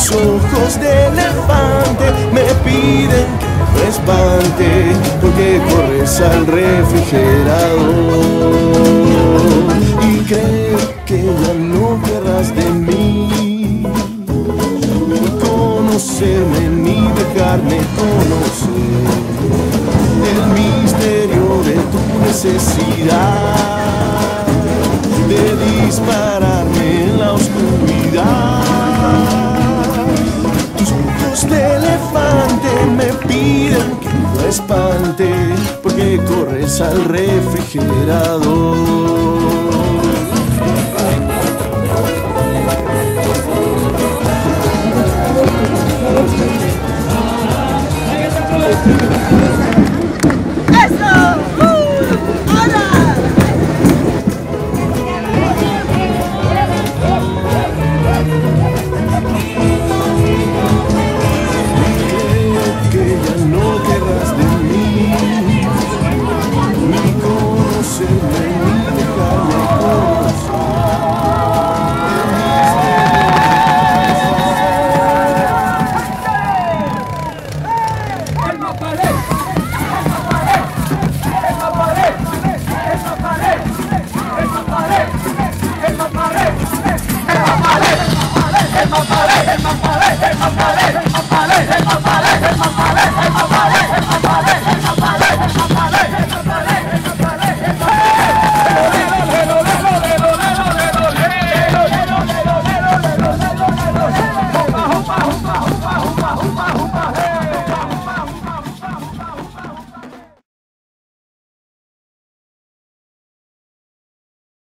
Tus ojos de elefante me piden que no espante, porque corres al refrigerador y creo que ya no querrás de mí conocerme ni dejarme conocer el misterio de tu necesidad de dispararme en la oscuridad. Tus ojos de elefante me piden que no espante, porque corres al refrigerador.